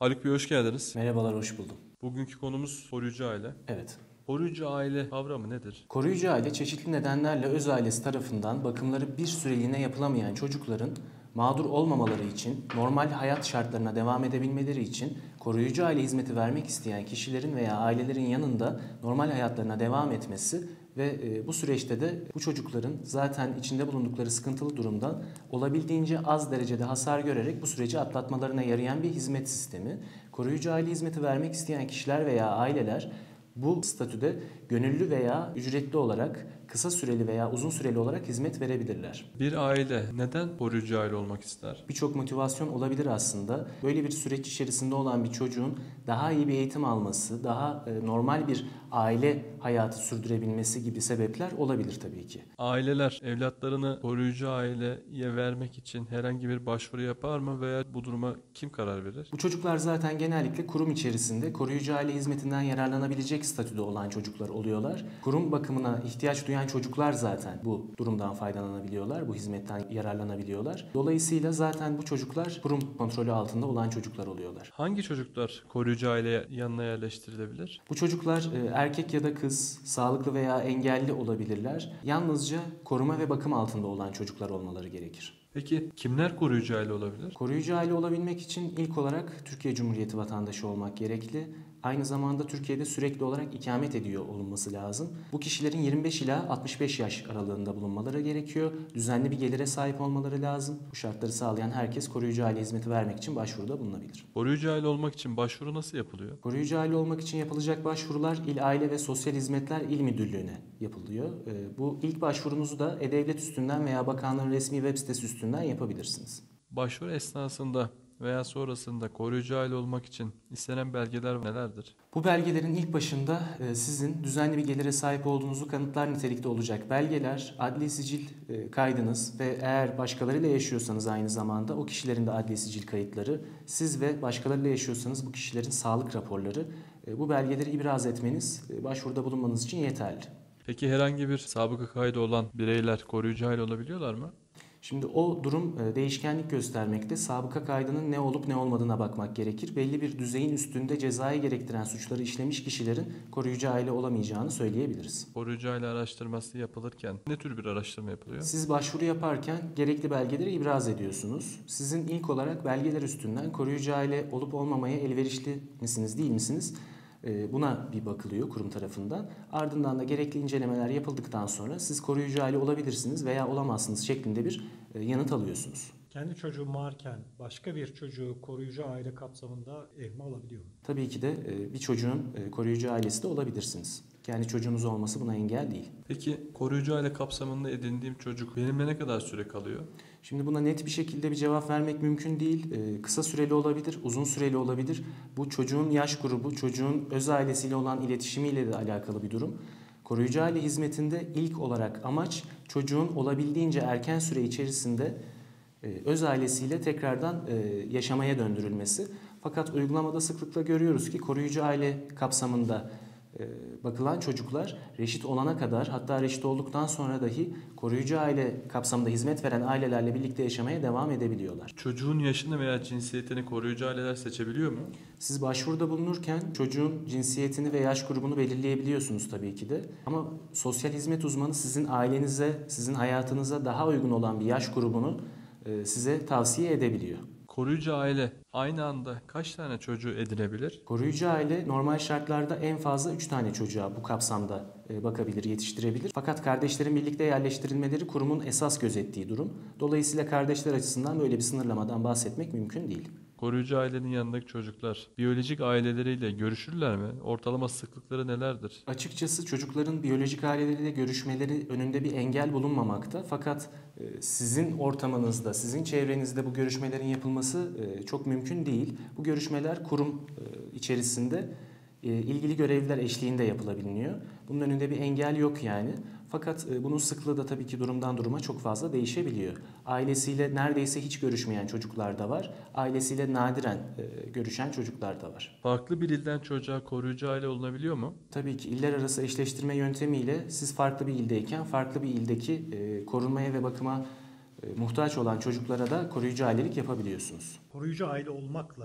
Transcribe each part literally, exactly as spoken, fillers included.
Haluk Bey hoş geldiniz. Merhabalar, hoş buldum. Bugünkü konumuz koruyucu aile. Evet. Koruyucu aile kavramı nedir? Koruyucu aile çeşitli nedenlerle öz ailesi tarafından bakımları bir süreliğine yapılamayan çocukların mağdur olmamaları için, normal hayat şartlarına devam edebilmeleri için koruyucu aile hizmeti vermek isteyen kişilerin veya ailelerin yanında normal hayatlarına devam etmesi ve bu süreçte de bu çocukların zaten içinde bulundukları sıkıntılı durumdan olabildiğince az derecede hasar görerek bu süreci atlatmalarına yarayan bir hizmet sistemi. Koruyucu aile hizmeti vermek isteyen kişiler veya aileler bu statüde gönüllü veya ücretli olarak kısa süreli veya uzun süreli olarak hizmet verebilirler. Bir aile neden koruyucu aile olmak ister? Birçok motivasyon olabilir aslında. Böyle bir süreç içerisinde olan bir çocuğun daha iyi bir eğitim alması, daha normal bir aile hayatı sürdürebilmesi gibi sebepler olabilir tabii ki. Aileler evlatlarını koruyucu aileye vermek için herhangi bir başvuru yapar mı veya bu duruma kim karar verir? Bu çocuklar zaten genellikle kurum içerisinde koruyucu aile hizmetinden yararlanabilecek statüde olan çocuklar oluyorlar. Kurum bakımına ihtiyaç duyan çocuklar zaten bu durumdan faydalanabiliyorlar, bu hizmetten yararlanabiliyorlar. Dolayısıyla zaten bu çocuklar kurum kontrolü altında olan çocuklar oluyorlar. Hangi çocuklar koruyucu aile yanına yerleştirilebilir? Bu çocuklar erkek ya da kız, sağlıklı veya engelli olabilirler. Yalnızca koruma ve bakım altında olan çocuklar olmaları gerekir. Peki kimler koruyucu aile olabilir? Koruyucu aile olabilmek için ilk olarak Türkiye Cumhuriyeti vatandaşı olmak gerekli. Aynı zamanda Türkiye'de sürekli olarak ikamet ediyor olunması lazım. Bu kişilerin yirmi beş ila altmış beş yaş aralığında bulunmaları gerekiyor. Düzenli bir gelire sahip olmaları lazım. Bu şartları sağlayan herkes koruyucu aile hizmeti vermek için başvuruda bulunabilir. Koruyucu aile olmak için başvuru nasıl yapılıyor? Koruyucu aile olmak için yapılacak başvurular İl Aile ve Sosyal Hizmetler İl Müdürlüğü'ne yapılıyor. Bu ilk başvurunuzu da E-Devlet üstünden veya bakanlığın resmi web sitesi üstünden yapabilirsiniz. Başvuru esnasında veya sonrasında koruyucu aile olmak için istenen belgeler nelerdir? Bu belgelerin ilk başında sizin düzenli bir gelire sahip olduğunuzu kanıtlar nitelikte olacak belgeler, adli sicil kaydınız ve eğer başkalarıyla yaşıyorsanız aynı zamanda o kişilerin de adli sicil kayıtları, siz ve başkalarıyla yaşıyorsanız bu kişilerin sağlık raporları, bu belgeleri ibraz etmeniz başvuruda bulunmanız için yeterli. Peki herhangi bir sabıka kaydı olan bireyler koruyucu aile olabiliyorlar mı? Şimdi o durum değişkenlik göstermekte. Sabıka kaydının ne olup ne olmadığına bakmak gerekir. Belli bir düzeyin üstünde cezayı gerektiren suçları işlemiş kişilerin koruyucu aile olamayacağını söyleyebiliriz. Koruyucu aile araştırması yapılırken ne tür bir araştırma yapılıyor? Siz başvuru yaparken gerekli belgeleri ibraz ediyorsunuz. Sizin ilk olarak belgeler üstünden koruyucu aile olup olmamaya elverişli misiniz, değil misiniz? Buna bir bakılıyor kurum tarafından. Ardından da gerekli incelemeler yapıldıktan sonra siz koruyucu aile olabilirsiniz veya olamazsınız şeklinde bir yanıt alıyorsunuz. Kendi çocuğum varken başka bir çocuğu koruyucu aile kapsamında evime alabiliyor muyum? Tabii ki de bir çocuğun koruyucu ailesi de olabilirsiniz. Kendi çocuğunuz olması buna engel değil. Peki koruyucu aile kapsamında edindiğim çocuk benimle ne kadar süre kalıyor? Şimdi buna net bir şekilde bir cevap vermek mümkün değil. Ee, kısa süreli olabilir, uzun süreli olabilir. Bu çocuğun yaş grubu, çocuğun öz ailesiyle olan iletişimiyle de alakalı bir durum. Koruyucu aile hizmetinde ilk olarak amaç çocuğun olabildiğince erken süre içerisinde e, öz ailesiyle tekrardan e, yaşamaya döndürülmesi. Fakat uygulamada sıklıkla görüyoruz ki koruyucu aile kapsamında bakılan çocuklar reşit olana kadar, hatta reşit olduktan sonra dahi koruyucu aile kapsamında hizmet veren ailelerle birlikte yaşamaya devam edebiliyorlar. Çocuğun yaşını veya cinsiyetini koruyucu aileler seçebiliyor mu? Siz başvuruda bulunurken çocuğun cinsiyetini ve yaş grubunu belirleyebiliyorsunuz tabii ki de. Ama sosyal hizmet uzmanı sizin ailenize, sizin hayatınıza daha uygun olan bir yaş grubunu size tavsiye edebiliyor. Koruyucu aile aynı anda kaç tane çocuğu edinebilir? Koruyucu aile normal şartlarda en fazla üç tane çocuğa bu kapsamda bakabilir, yetiştirebilir. Fakat kardeşlerin birlikte yerleştirilmeleri kurumun esas gözettiği durum. Dolayısıyla kardeşler açısından böyle bir sınırlamadan bahsetmek mümkün değil. Koruyucu ailenin yanındaki çocuklar biyolojik aileleriyle görüşürler mi? Ortalama sıklıkları nelerdir? Açıkçası çocukların biyolojik aileleriyle görüşmeleri önünde bir engel bulunmamakta. Fakat sizin ortamınızda, sizin çevrenizde bu görüşmelerin yapılması çok mümkün değil. Bu görüşmeler kurum içerisinde ilgili görevliler eşliğinde yapılabiliyor. Bunun önünde bir engel yok yani. Fakat bunun sıklığı da tabii ki durumdan duruma çok fazla değişebiliyor. Ailesiyle neredeyse hiç görüşmeyen çocuklar da var. Ailesiyle nadiren görüşen çocuklar da var. Farklı bir ilden çocuğa koruyucu aile olunabiliyor mu? Tabii ki iller arası eşleştirme yöntemiyle siz farklı bir ildeyken farklı bir ildeki korunmaya ve bakıma muhtaç olan çocuklara da koruyucu ailelik yapabiliyorsunuz. Koruyucu aile olmakla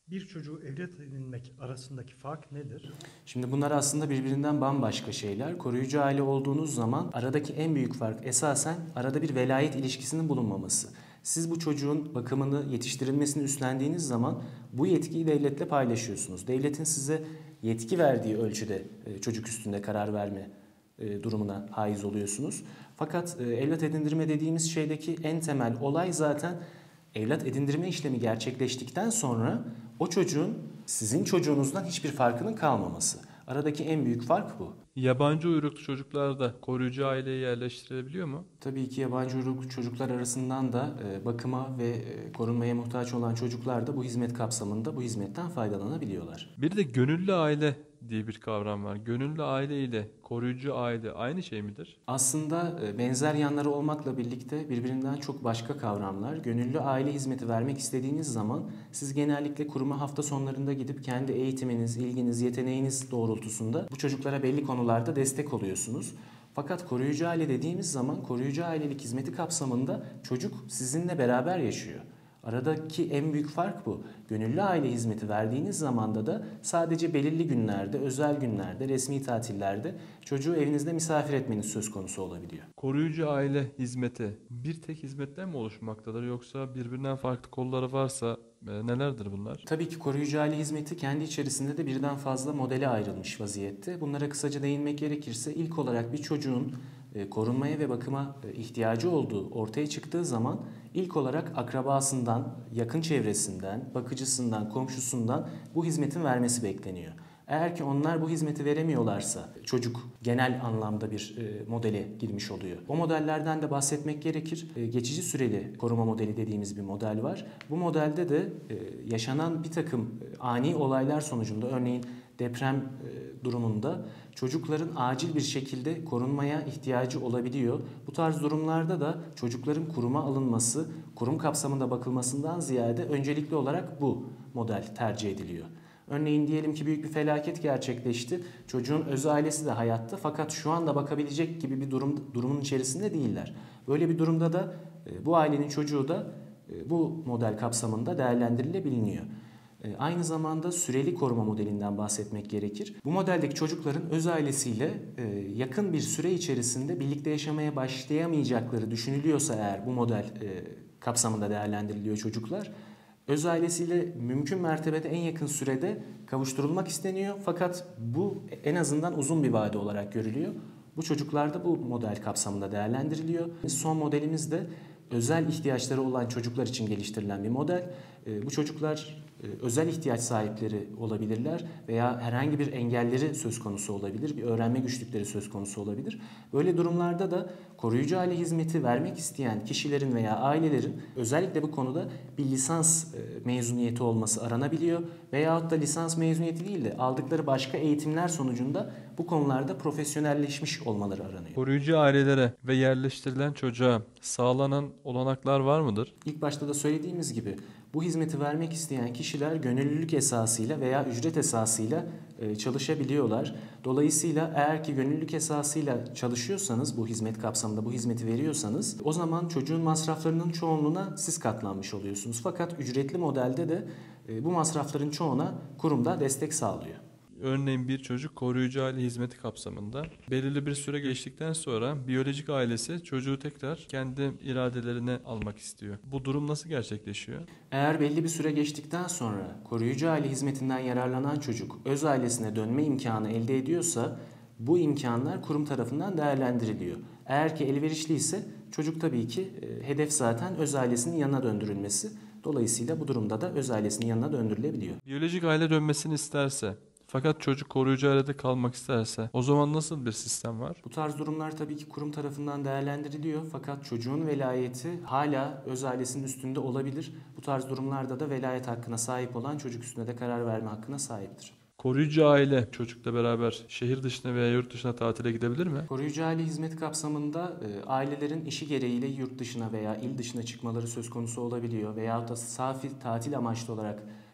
Bir çocuğu evlat edinmek arasındaki fark nedir? Şimdi bunlar aslında birbirinden bambaşka şeyler. Koruyucu aile olduğunuz zaman aradaki en büyük fark esasen arada bir velayet ilişkisinin bulunmaması. Siz bu çocuğun bakımını, yetiştirilmesini üstlendiğiniz zaman bu yetkiyi devletle paylaşıyorsunuz. Devletin size yetki verdiği ölçüde e, çocuk üstünde karar verme e, durumuna haiz oluyorsunuz. Fakat e, evlat edindirme dediğimiz şeydeki en temel olay zaten evlat edindirme işlemi gerçekleştikten sonra o çocuğun sizin çocuğunuzdan hiçbir farkının kalmaması. Aradaki en büyük fark bu. Yabancı uyruklu çocuklar da koruyucu aileye yerleştirilebiliyor mu? Tabii ki yabancı uyruklu çocuklar arasından da e, bakıma ve e, korunmaya muhtaç olan çocuklar da bu hizmet kapsamında bu hizmetten faydalanabiliyorlar. Bir de gönüllü aile diye bir kavram var. Gönüllü aile ile koruyucu aile aynı şey midir? Aslında e, benzer yanları olmakla birlikte birbirinden çok başka kavramlar. Gönüllü aile hizmeti vermek istediğiniz zaman siz genellikle kuruma hafta sonlarında gidip kendi eğitiminiz, ilginiz, yeteneğiniz doğrultusunda bu çocuklara belli konularda destek oluyorsunuz. Fakat koruyucu aile dediğimiz zaman koruyucu ailelik hizmeti kapsamında çocuk sizinle beraber yaşıyor. Aradaki en büyük fark bu. Gönüllü aile hizmeti verdiğiniz zamanda da sadece belirli günlerde, özel günlerde, resmi tatillerde çocuğu evinizde misafir etmeniz söz konusu olabiliyor. Koruyucu aile hizmeti bir tek hizmetten mi oluşmaktadır yoksa birbirinden farklı kolları varsa e, nelerdir bunlar? Tabii ki koruyucu aile hizmeti kendi içerisinde de birden fazla modele ayrılmış vaziyette. Bunlara kısaca değinmek gerekirse ilk olarak bir çocuğun e, korunmaya ve bakıma e, ihtiyacı olduğu ortaya çıktığı zaman ilk olarak akrabasından, yakın çevresinden, bakıcısından, komşusundan bu hizmetin vermesi bekleniyor. Eğer ki onlar bu hizmeti veremiyorlarsa çocuk genel anlamda bir e, modele girmiş oluyor. O modellerden de bahsetmek gerekir. E, geçici süreli koruma modeli dediğimiz bir model var. Bu modelde de e, yaşanan bir takım e, ani olaylar sonucunda örneğin deprem e, durumunda çocukların acil bir şekilde korunmaya ihtiyacı olabiliyor. Bu tarz durumlarda da çocukların kuruma alınması, kurum kapsamında bakılmasından ziyade öncelikli olarak bu model tercih ediliyor. Örneğin diyelim ki büyük bir felaket gerçekleşti. Çocuğun öz ailesi de hayatta fakat şu anda bakabilecek gibi bir durum durumun içerisinde değiller. Böyle bir durumda da e, bu ailenin çocuğu da e, bu model kapsamında değerlendirilebiliyor. E, aynı zamanda süreli koruma modelinden bahsetmek gerekir. Bu modeldeki çocukların öz ailesiyle e, yakın bir süre içerisinde birlikte yaşamaya başlayamayacakları düşünülüyorsa eğer bu model e, kapsamında değerlendiriliyor çocuklar. Öz ailesiyle mümkün mertebede en yakın sürede kavuşturulmak isteniyor fakat bu en azından uzun bir vade olarak görülüyor. Bu çocuklarda bu model kapsamında değerlendiriliyor. Son modelimiz de özel ihtiyaçları olan çocuklar için geliştirilen bir model. Bu çocuklar özel ihtiyaç sahipleri olabilirler veya herhangi bir engelleri söz konusu olabilir, bir öğrenme güçlükleri söz konusu olabilir. Böyle durumlarda da koruyucu aile hizmeti vermek isteyen kişilerin veya ailelerin özellikle bu konuda bir lisans mezuniyeti olması aranabiliyor veyahut da lisans mezuniyeti değil de aldıkları başka eğitimler sonucunda bu konularda profesyonelleşmiş olmaları aranıyor. Koruyucu ailelere ve yerleştirilen çocuğa sağlanan olanaklar var mıdır? İlk başta da söylediğimiz gibi bu hizmeti vermek isteyen kişiler gönüllülük esasıyla veya ücret esasıyla çalışabiliyorlar. Dolayısıyla eğer ki gönüllülük esasıyla çalışıyorsanız, bu hizmet kapsamında bu hizmeti veriyorsanız o zaman çocuğun masraflarının çoğunluğuna siz katlanmış oluyorsunuz. Fakat ücretli modelde de bu masrafların çoğuna kurumda destek sağlıyor. Örneğin bir çocuk koruyucu aile hizmeti kapsamında belirli bir süre geçtikten sonra biyolojik ailesi çocuğu tekrar kendi iradelerine almak istiyor. Bu durum nasıl gerçekleşiyor? Eğer belli bir süre geçtikten sonra koruyucu aile hizmetinden yararlanan çocuk öz ailesine dönme imkanı elde ediyorsa bu imkanlar kurum tarafından değerlendiriliyor. Eğer ki elverişli ise çocuk tabii ki hedef zaten öz ailesinin yanına döndürülmesi. Dolayısıyla bu durumda da öz ailesinin yanına döndürülebiliyor. Biyolojik aile dönmesini isterse fakat çocuk koruyucu ailede kalmak isterse o zaman nasıl bir sistem var? Bu tarz durumlar tabii ki kurum tarafından değerlendiriliyor fakat çocuğun velayeti hala öz ailesinin üstünde olabilir. Bu tarz durumlarda da velayet hakkına sahip olan çocuk üstünde de karar verme hakkına sahiptir. Koruyucu aile çocukla beraber şehir dışına veya yurt dışına tatile gidebilir mi? Koruyucu aile hizmeti kapsamında e, ailelerin işi gereğiyle yurt dışına veya il dışına çıkmaları söz konusu olabiliyor. Veyahut da safi tatil amaçlı olarak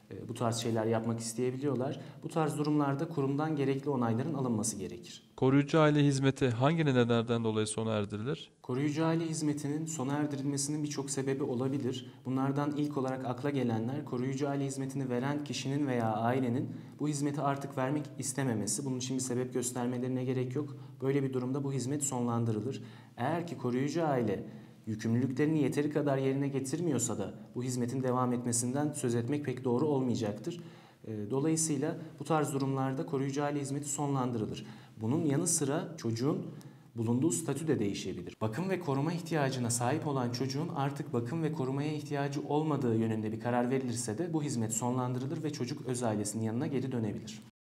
e, bu tarz şeyler yapmak isteyebiliyorlar. Bu tarz durumlarda kurumdan gerekli onayların alınması gerekir. Koruyucu aile hizmeti hangi nedenlerden dolayı sona erdirilir? Koruyucu aile hizmetinin sona erdirilmesinin birçok sebebi olabilir. Bunlardan ilk olarak akla gelenler koruyucu aile hizmetini veren kişinin veya ailenin bu hizmeti artık vermek istememesi. Bunun için bir sebep göstermelerine gerek yok. Böyle bir durumda bu hizmet sonlandırılır. Eğer ki koruyucu aile yükümlülüklerini yeteri kadar yerine getirmiyorsa da bu hizmetin devam etmesinden söz etmek pek doğru olmayacaktır. Dolayısıyla bu tarz durumlarda koruyucu aile hizmeti sonlandırılır. Bunun yanı sıra çocuğun bulunduğu statü de değişebilir. Bakım ve koruma ihtiyacına sahip olan çocuğun artık bakım ve korumaya ihtiyacı olmadığı yönünde bir karar verilirse de bu hizmet sonlandırılır ve çocuk öz ailesinin yanına geri dönebilir.